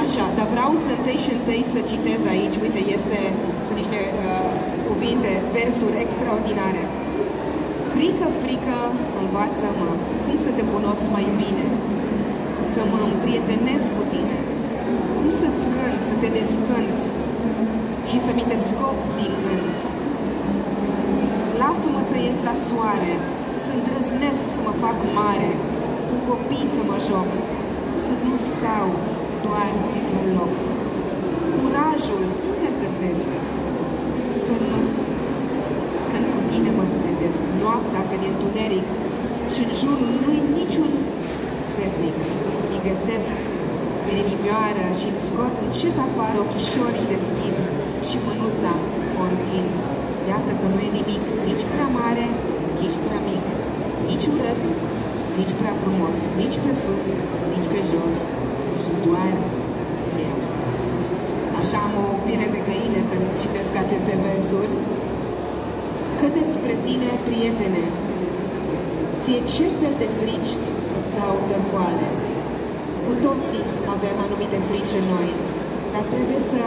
Așa, dar vreau să întâi să citez aici, uite, sunt niște cuvinte, versuri extraordinare. Frică, frică, învață-mă cum să te cunosc mai bine, să mă împrietenesc cu tine, cum să-ți cânt, să te descânt și să mi te scot din gând. Lasă-mă să ies la soare, să îndrăznesc să mă fac mare, cu copii să mă joc, să nu stau doar într-un loc. Curajul unde-l găsesc când cu tine mă trezesc, noaptea când e întuneric și în jur nu-i niciun sfetnic. Îi găsesc pe inimioară și îl scot încet afară, ochișorii deschid și mânuța o întind. Iată că nu e nimic, nici prea mare, nici prea mic, nici urât, nici prea frumos, nici pe sus, nici pe jos. Sunt doar eu. Așa am o piele de găină când citesc aceste versuri. Că despre tine, prietene, ție ce fel de frici îți dau tărcoale? Cu toții avem anumite frici în noi, dar trebuie să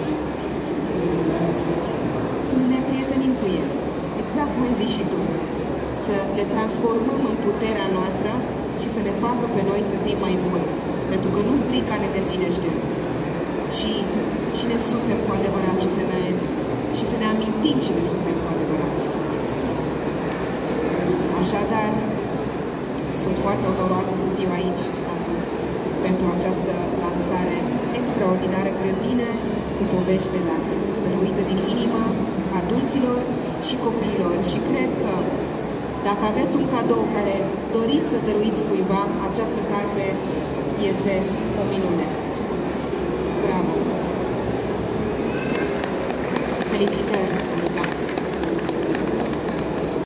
ne prietenim cu ele. Exact cum ai zis și tu. Să le transformăm în puterea noastră și să ne facă pe noi să fim mai buni. Pentru că nu frica ne definește, ci cine suntem cu adevărat și să ne amintim cine suntem cu adevărat. Așadar, sunt foarte onorată să fiu aici astăzi pentru această lansare extraordinară, grădină cu povești de lac, dăruită din inimă adulților și copiilor. Și cred că dacă aveți un cadou care doriți să dăruiți cuiva, această carte este o minune. Bravo! Felicitări!